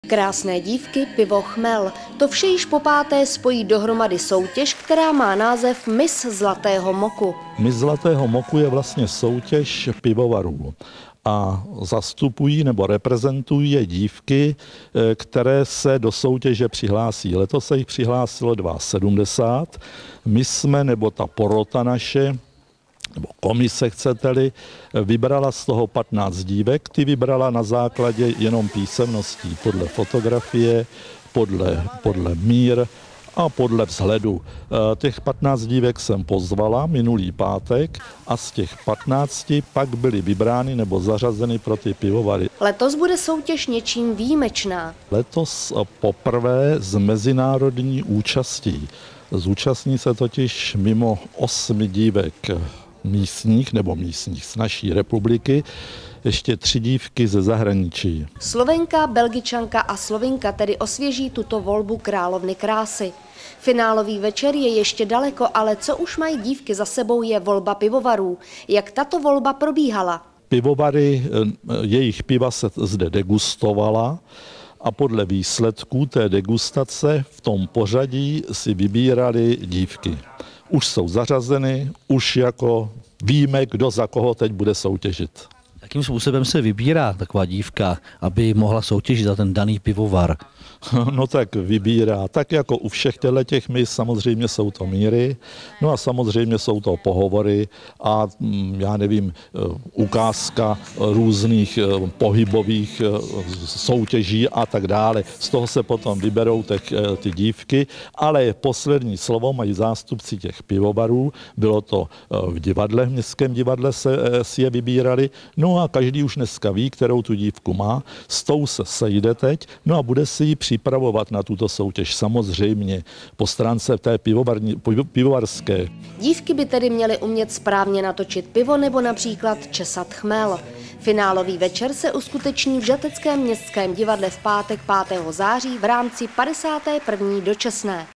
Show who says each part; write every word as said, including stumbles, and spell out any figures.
Speaker 1: Krásné dívky, pivo, chmel. To vše již po páté spojí dohromady soutěž, která má název Miss Zlatého moku.
Speaker 2: Miss Zlatého moku je vlastně soutěž pivovarů. A zastupují nebo reprezentují je dívky, které se do soutěže přihlásí. Letos se jich přihlásilo sedmdesát dva. My jsme, nebo ta porota naše, nebo komise, chcete-li, vybrala z toho patnáct dívek. Ty vybrala na základě jenom písemností, podle fotografie, podle, podle mír a podle vzhledu. Těch patnáct dívek jsem pozvala minulý pátek a z těch patnácti pak byly vybrány nebo zařazeny pro ty pivovary.
Speaker 1: Letos bude soutěž něčím výjimečná.
Speaker 2: Letos poprvé s mezinárodní účastí. Zúčastní se totiž mimo osmi dívek místních nebo místních z naší republiky ještě tři dívky ze zahraničí.
Speaker 1: Slovenka, Belgičanka a Slovinka tedy osvěží tuto volbu královny krásy. Finálový večer je ještě daleko, ale co už mají dívky za sebou, je volba pivovarů. Jak tato volba probíhala?
Speaker 2: Pivovary, jejich piva se zde degustovala a podle výsledků té degustace v tom pořadí si vybírali dívky. Už jsou zařazeny, už jako víme, kdo za koho teď bude soutěžit.
Speaker 3: Jakým způsobem se vybírá taková dívka, aby mohla soutěžit za ten daný pivovar?
Speaker 2: No tak vybírá, tak jako u všech těch mis, samozřejmě jsou to míry, no a samozřejmě jsou to pohovory a já nevím, ukázka různých pohybových soutěží a tak dále. Z toho se potom vyberou těch, ty dívky, ale poslední slovo mají zástupci těch pivovarů, bylo to v divadle, v Městském divadle se si je vybírali, no a každý už dneska ví, kterou tu dívku má, s tou se sejde teď, no a bude si ji připravovat na tuto soutěž samozřejmě po stránce té pivovarní, pivovarské.
Speaker 1: Dívky by tedy měly umět správně natočit pivo nebo například česat chmel. Finálový večer se uskuteční v Žateckém městském divadle v pátek pátého září v rámci padesáté první dočasné.